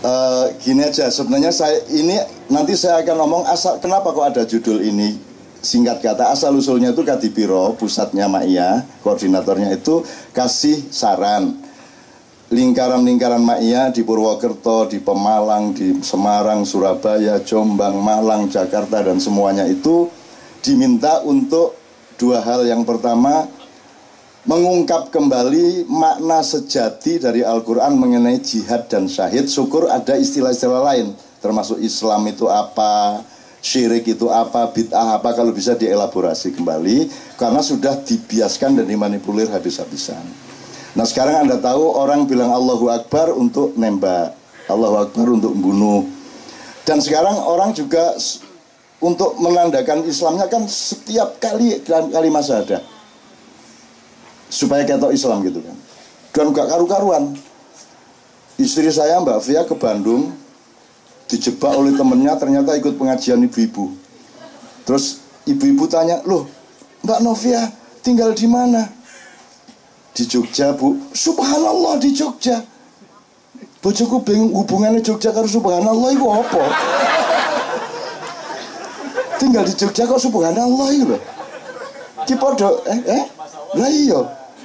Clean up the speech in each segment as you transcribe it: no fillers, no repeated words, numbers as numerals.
Gini aja, sebenarnya nanti saya akan ngomong asal kenapa kok ada judul ini. Singkat kata, asal usulnya itu Kadipiro, pusatnya Ma'iyah, koordinatornya itu kasih saran. Lingkaran-lingkaran Ma'iyah di Purwokerto, di Pemalang, di Semarang, Surabaya, Jombang, Malang, Jakarta, dan semuanya itu diminta untuk dua hal. Yang pertama, mengungkap kembali makna sejati dari Al-Quran mengenai jihad dan syahid. Syukur ada istilah-istilah lain, termasuk Islam itu apa, syirik itu apa, bid'ah apa, kalau bisa dielaborasi kembali, karena sudah dibiaskan dan dimanipulir habis-habisan. Nah sekarang Anda tahu orang bilang Allahu Akbar untuk nembak, Allahu Akbar untuk membunuh. Dan sekarang orang juga untuk menandakan Islamnya kan setiap kali kalimat syahadah, supaya ketok Islam gitu kan. Dan gak karu-karuan. Istri saya Mbak Fia ke Bandung, dijebak oleh temennya, ternyata ikut pengajian ibu-ibu. Terus ibu-ibu tanya, loh Mbak Novia tinggal di mana? Di Jogja Bu. Subhanallah, di Jogja. Bojoku bingung hubungannya Jogja karo subhanallah itu apa? Tinggal di Jogja kok subhanallah itu loh. Ki podo lah iya.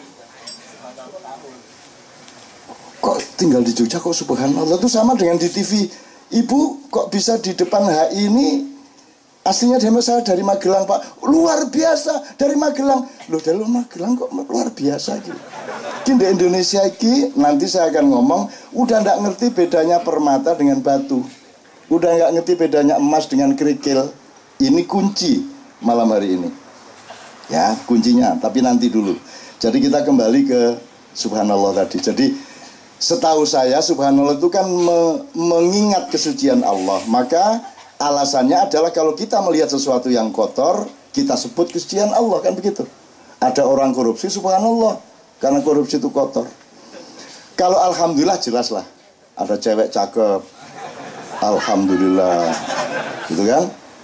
Kok tinggal di Jogja kok subhanallah, itu sama dengan di TV. Ibu kok bisa di depan HI ini, aslinya saya dari Magelang Pak. Luar biasa, dari Magelang. Loh dari Magelang kok luar biasa gitu. Di Indonesia ini nanti saya akan ngomong, udah nggak ngerti bedanya permata dengan batu, udah nggak ngerti bedanya emas dengan kerikil. Ini kunci malam hari ini. Ya kuncinya, tapi nanti dulu. Jadi kita kembali ke subhanallah tadi. Jadi setahu saya subhanallah itu kan mengingat kesucian Allah. Maka alasannya adalah kalau kita melihat sesuatu yang kotor, kita sebut kesucian Allah, kan begitu. Ada orang korupsi subhanallah, karena korupsi itu kotor. Kalau alhamdulillah jelas lah, ada cewek cakep, alhamdulillah, gitu kan,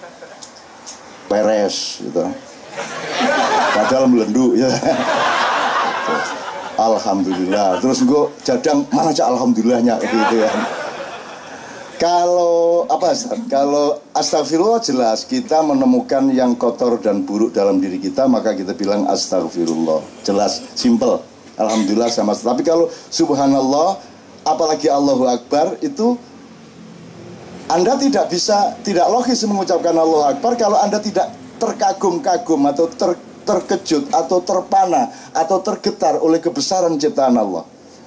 beres gitu. Padahal melendu ya. Alhamdulillah. Terus gue jadang, mana aja alhamdulillahnya gitu ya. Kalau kalau astagfirullah jelas kita menemukan yang kotor dan buruk dalam diri kita, maka kita bilang astagfirullah. Jelas, simple. Alhamdulillah sama. Tapi kalau subhanallah, apalagi Allahu Akbar, itu Anda tidak logis mengucapkan Allahu Akbar kalau Anda tidak terkagum-kagum atau terkejut atau terpana atau tergetar oleh kebesaran ciptaan Allah.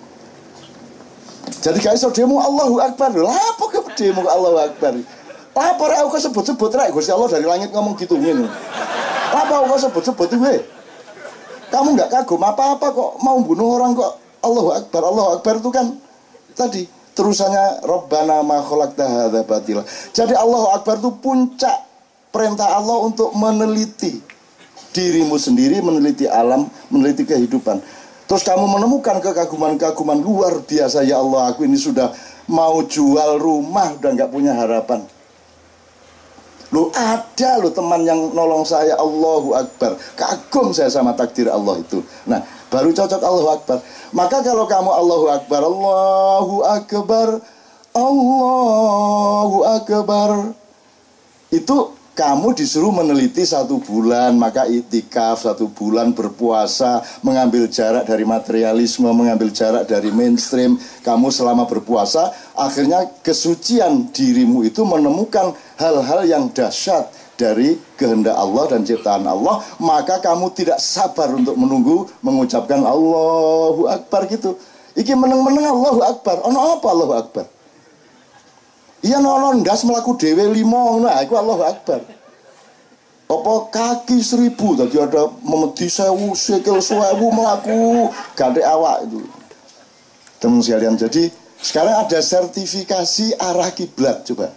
Jadi guys, demo Allahu Akbar. Lah apa demo Allahu Akbar? Apa aku sebut-sebut rek Gusti Allah dari langit ngomong gitu ngene. Apa aku sebut-sebut gue? Kamu nggak kagum apa-apa kok mau bunuh orang kok Allahu Akbar. Allahu Akbar itu kan tadi terusannya Rabbana ma khalaqta hadza batila. Jadi Allahu Akbar itu puncak perintah Allah untuk meneliti dirimu sendiri, meneliti alam, meneliti kehidupan. Terus kamu menemukan kekaguman-kekaguman luar biasa. Ya Allah, aku ini sudah mau jual rumah, udah nggak punya harapan. Loh ada loh teman yang nolong saya, Allahu Akbar. Kagum saya sama takdir Allah itu. Nah, baru cocok Allahu Akbar. Maka kalau kamu Allahu Akbar, Allahu Akbar, Allahu Akbar, itu kamu disuruh meneliti 1 bulan, maka itikaf 1 bulan, berpuasa, mengambil jarak dari materialisme, mengambil jarak dari mainstream. Kamu selama berpuasa, akhirnya kesucian dirimu itu menemukan hal-hal yang dahsyat dari kehendak Allah dan ciptaan Allah. Maka kamu tidak sabar untuk menunggu mengucapkan Allahu Akbar gitu. Iki meneng-meneng Allahu Akbar. Ono apa Allahu Akbar? Iya nono ndas melaku dewe 5, nah itu Allahu Akbar. Apa kaki 1000 tadi ada memedi 1000, sikil 1000 melaku gandek awak itu. Teman sekalian, jadi sekarang ada sertifikasi arah kiblat coba.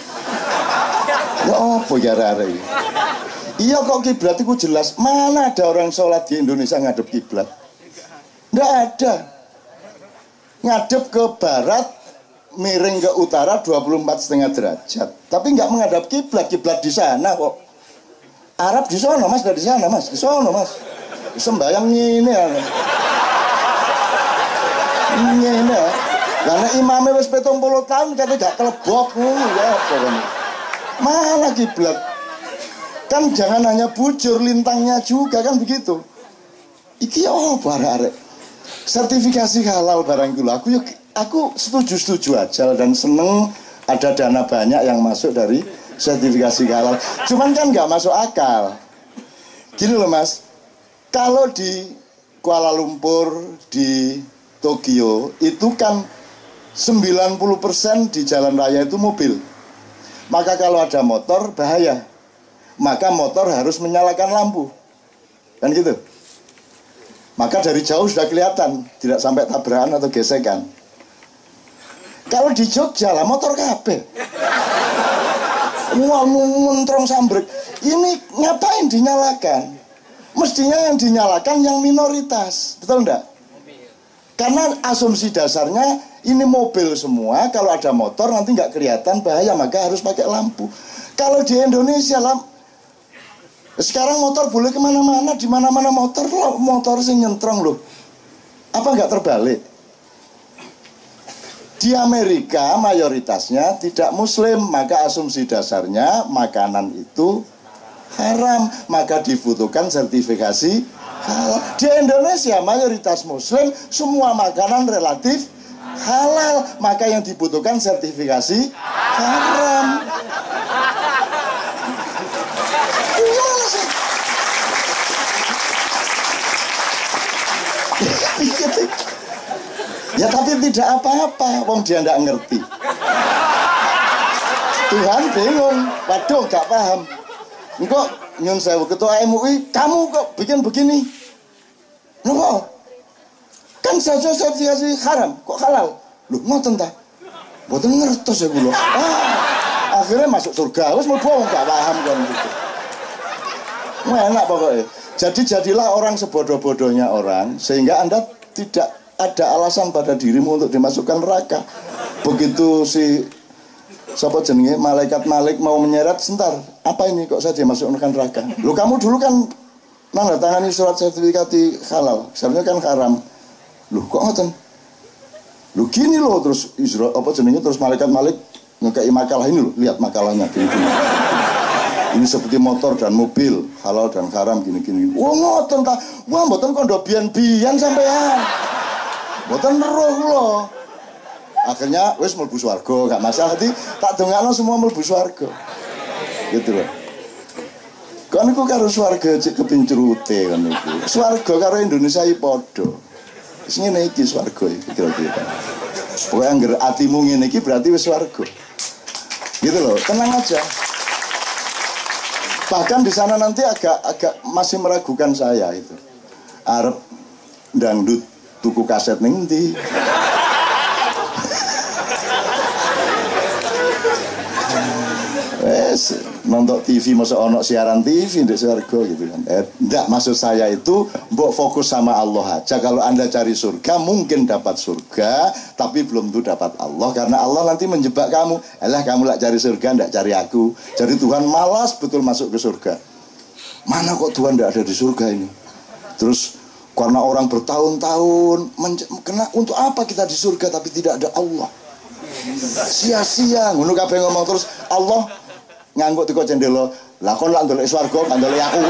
Ya apa ya arah ini? Iya kok kiblat itu jelas. Mana ada orang sholat di Indonesia ngadep kiblat? Nggak ada. Ngadep ke barat, miring ke utara 24,5 derajat. Tapi nggak menghadap kiblat, kiblat di sana kok. Arab di sana mas, dari sana mas, di sana mas. Sembayang ini ya. Ini ya. Karena imamnya wis 70 tahun katanya gak kelebok ya pokoknya. Mana kiblat? Kan jangan hanya bujur, lintangnya juga kan begitu. Iki arek-arek. Sertifikasi halal barang itu aku setuju aja dan seneng ada dana banyak yang masuk dari sertifikasi halal. Cuman kan nggak masuk akal. Gini loh Mas, kalau di Kuala Lumpur, di Tokyo itu kan 90% di jalan raya itu mobil. Maka kalau ada motor bahaya. Maka motor harus menyalakan lampu. Kan gitu. Maka dari jauh sudah kelihatan, tidak sampai tabrakan atau gesekan. Kalau di Jogja lah motor kabeh. Wah, mentrong sambrek. Ini ngapain dinyalakan? Mestinya yang dinyalakan yang minoritas. Betul enggak? Karena asumsi dasarnya ini mobil semua, kalau ada motor nanti nggak kelihatan bahaya, maka harus pakai lampu. Kalau di Indonesia lah, sekarang motor boleh kemana-mana, di mana-mana motor sing nyentrong loh. Apa nggak terbalik? Di Amerika mayoritasnya tidak Muslim, maka asumsi dasarnya makanan itu haram, maka dibutuhkan sertifikasi halal. Di Indonesia mayoritas Muslim, semua makanan relatif halal, maka yang dibutuhkan sertifikasi haram. Gimana sih? Ya tapi tidak apa-apa, wong dia tidak ngerti. Tuhan bingung, waduh gak paham. Engkau nyun sewu ketua MUI, kamu kok bikin begini? Loh, kan saja sertifikasi haram, kok halal? Loh, ngoten ta? Mboten ngertos ya kula. Akhirnya masuk surga, wis mlebu gak paham kan gitu. Enak pokoknya. Jadi jadilah orang sebodoh-bodohnya orang, sehingga Anda tidak ada alasan pada dirimu untuk dimasukkan neraka. Begitu si siapa jenenge malaikat Malik mau menyeret, sebentar, apa ini kok saya dimasukkan neraka? Loh, kamu dulu kan nanda tangani surat sertifikasi halal, sebenarnya kan haram. Loh, kok ngoten? Loh, gini loh, terus Israel apa jenenge, terus malaikat Malik ngekei makalah ini loh, lihat makalahnya gini. Ini seperti motor dan mobil, halal dan haram gini-gini. Wah, ngoten ta. Wah, mboten kondo bian-bian sampean. Mboten roh loh. Akhirnya wis mlebu swarga, gak masalah. Jadi tak dongakno semua mlebu swarga. Gitu loh. Kan iku karo swarga cek kepincrute kan iku. Swarga karo Indonesia iki padha. Wis ngene iki swarga iki kira-kira. Pokoke angger atimu ngene iki berarti wis swarga. Gitu loh, tenang aja. Bahkan di sana nanti agak masih meragukan saya itu. Arep dangdut tuku kaset ning ndi? Nonton TV masa ono siaran TV ndek surga gitu kan. Enggak, maksud saya itu mbok fokus sama Allah aja. Kalau Anda cari surga mungkin dapat surga, tapi belum tentu dapat Allah, karena Allah nanti menjebak kamu. Alah, kamu lah cari surga ndak cari aku. Jadi Tuhan malas betul masuk ke surga. Mana kok Tuhan ndak ada di surga ini? Terus karena orang bertahun-tahun kena, untuk apa kita di surga tapi tidak ada Allah? Sia-sia ngono kabeh ngomong. Terus Allah ngangguk teko cendela, lah kon lak ndelok swarga kan ndelok aku.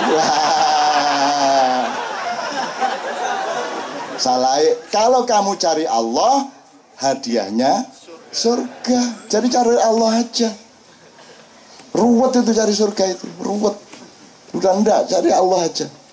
Salah. Kalau kamu cari Allah, hadiahnya surga. Jadi cari Allah aja. Ruwet itu cari surga itu, ruwet. Udah enggak, cari Allah aja.